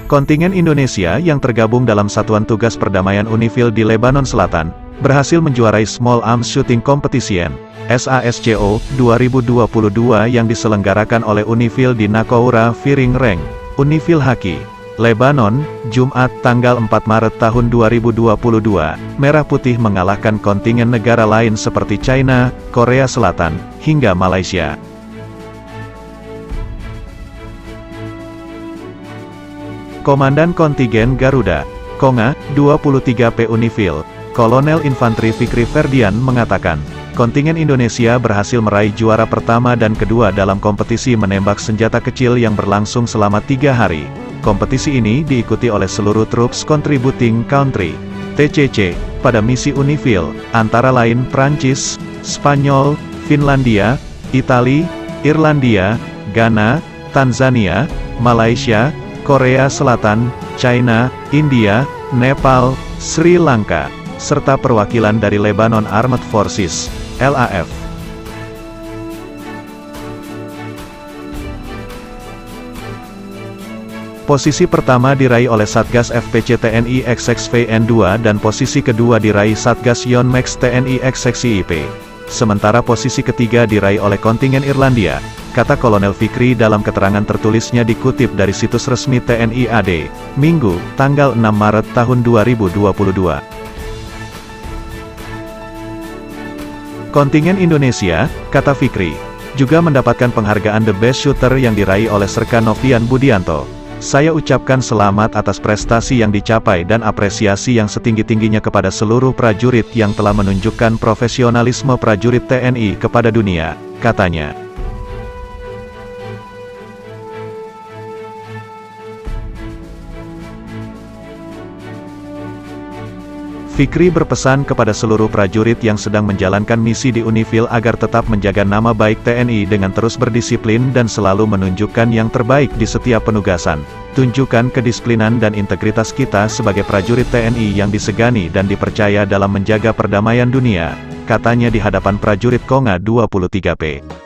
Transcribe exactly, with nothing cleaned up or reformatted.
Kontingen Indonesia yang tergabung dalam Satuan Tugas Perdamaian UNIFIL di Lebanon Selatan, berhasil menjuarai Small Arms Shooting Competition, S A S C O, dua ribu dua puluh dua yang diselenggarakan oleh UNIFIL di Naqoura Firing Range, UNIFIL Haki, Lebanon, Jumat tanggal empat Maret tahun dua ribu dua puluh dua. Merah Putih mengalahkan kontingen negara lain seperti China, Korea Selatan, hingga Malaysia. Komandan Kontingen Garuda, Konga, dua puluh tiga P UNIFIL, Kolonel Infantri Fikri Ferdian mengatakan, kontingen Indonesia berhasil meraih juara pertama dan kedua dalam kompetisi menembak senjata kecil yang berlangsung selama tiga hari. Kompetisi ini diikuti oleh seluruh Troops Contributing Country, T C C, pada misi UNIFIL, antara lain Prancis, Spanyol, Finlandia, Italia, Irlandia, Ghana, Tanzania, Malaysia, Korea Selatan, China, India, Nepal, Sri Lanka, serta perwakilan dari Lebanon Armed Forces, L A F. Posisi pertama diraih oleh Satgas F P C T N I X X V N dua dan posisi kedua diraih Satgas Yonmax T N I X X I P. Sementara posisi ketiga diraih oleh kontingen Irlandia, kata Kolonel Fikri dalam keterangan tertulisnya dikutip dari situs resmi T N I A D, Minggu, tanggal enam Maret tahun dua ribu dua puluh dua. Kontingen Indonesia, kata Fikri, juga mendapatkan penghargaan The Best Shooter yang diraih oleh Serka Novian Budianto. Saya ucapkan selamat atas prestasi yang dicapai dan apresiasi yang setinggi-tingginya kepada seluruh prajurit yang telah menunjukkan profesionalisme prajurit T N I kepada dunia, katanya. Fikri berpesan kepada seluruh prajurit yang sedang menjalankan misi di UNIFIL agar tetap menjaga nama baik T N I dengan terus berdisiplin dan selalu menunjukkan yang terbaik di setiap penugasan. Tunjukkan kedisiplinan dan integritas kita sebagai prajurit T N I yang disegani dan dipercaya dalam menjaga perdamaian dunia, katanya di hadapan prajurit Konga dua puluh tiga P.